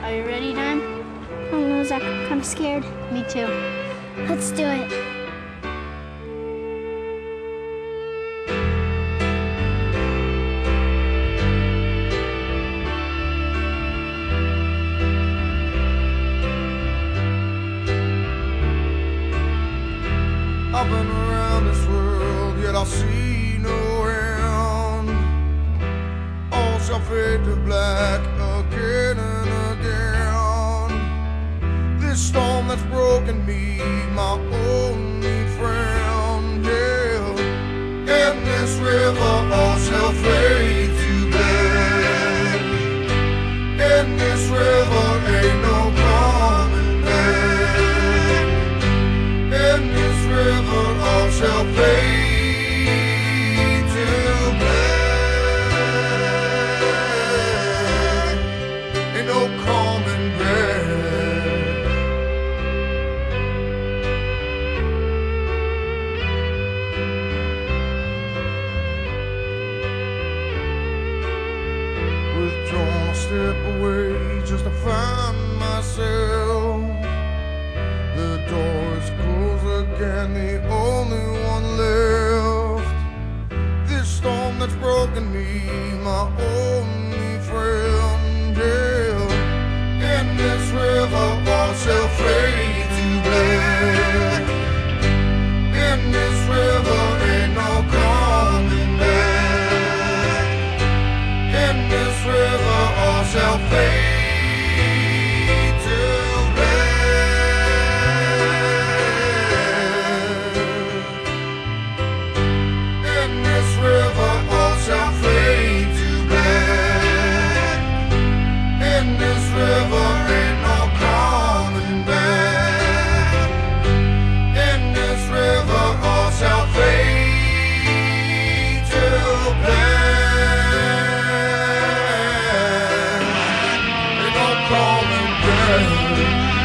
Are you ready, Don? I don't know, Zach. I'm kind of scared. Me too. Let's do it. I've been around this world, yet I see no end. All shall fade to black again and again. This storm that's broken me, my only friend, yeah. In this river all shall fade to black. In this river ain't no coming back. In this river all shall fade to black. Ain't no coming back. Withdrawn, I step away just to find myself. The door is closed again, the only one left. This storm that's broken me, my only friend, yeah. In this river all shall fade to black. In this river ain't no coming back. In this river all shall fade to black. In this river all shall fade to black. In this river ain't no coming back. In this river all shall fade to black. Ain't no coming back.